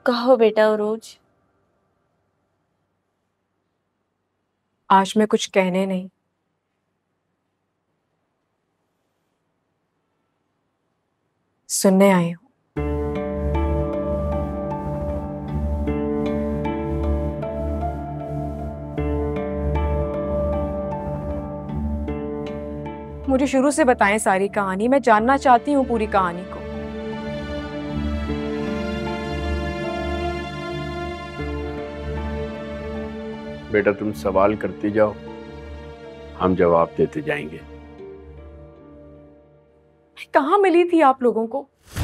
कहो बेटा उरूज। आज मैं कुछ कहने नहीं, सुनने आई हूं। मुझे शुरू से बताएं सारी कहानी, मैं जानना चाहती हूँ पूरी कहानी को। बेटा तुम सवाल करती जाओ, हम जवाब देते जाएंगे। कहाँ मिली थी आप लोगों को?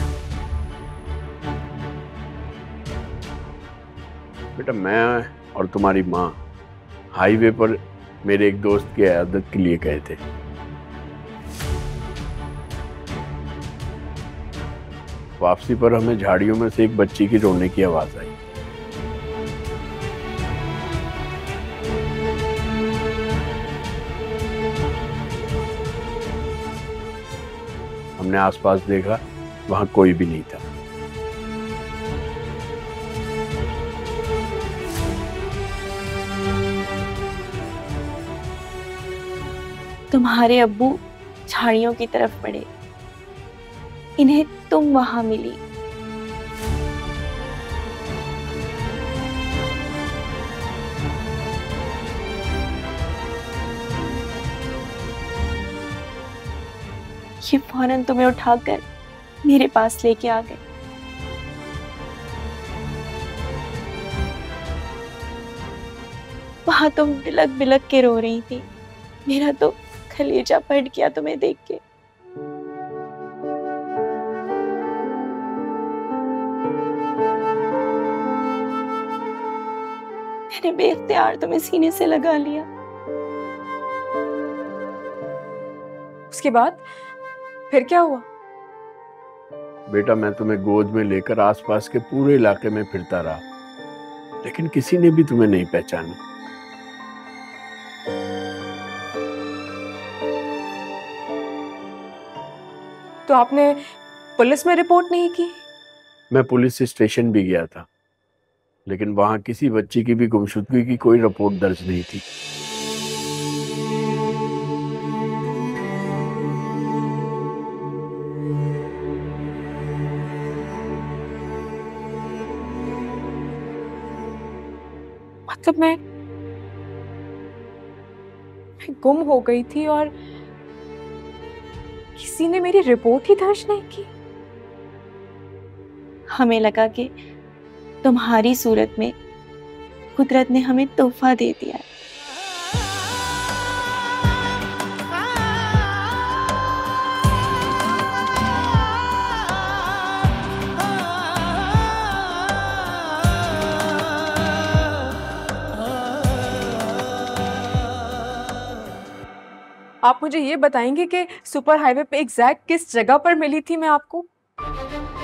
बेटा मैं और तुम्हारी माँ हाईवे पर मेरे एक दोस्त की इयादत के लिए गए थे। वापसी पर हमें झाड़ियों में से एक बच्ची की रोने की आवाज आई। हमने आसपास देखा, वहां कोई भी नहीं था। तुम्हारे अब्बू झाड़ियों की तरफ बढ़े, इन्हें तुम वहां मिली। ये फौरन तुम्हें उठाकर मेरे पास लेके आ गए। वहां तुम बिलक बिलक के रो रही थी। मेरा तो कलेजा फट गया तुम्हें देख के। मैंने बेख्तियार तुम्हें सीने से लगा लिया। उसके बाद फिर क्या हुआ? बेटा मैं तुम्हें गोद में लेकर आसपास के पूरे इलाके में फिरता रहा, लेकिन किसी ने भी तुम्हें नहीं पहचाना। तो आपने पुलिस में रिपोर्ट नहीं की? मैं पुलिस स्टेशन भी गया था, लेकिन वहां किसी बच्ची की भी गुमशुदगी की कोई रिपोर्ट दर्ज नहीं थी। मतलब मैं गुम हो गई थी और किसी ने मेरी रिपोर्ट ही दर्ज नहीं की। हमें लगा कि तुम्हारी सूरत में कुदरत ने हमें तोहफा दे दिया है। आप मुझे ये बताएंगे कि सुपर हाईवे पे एग्जैक्ट किस जगह पर मिली थी मैं आपको?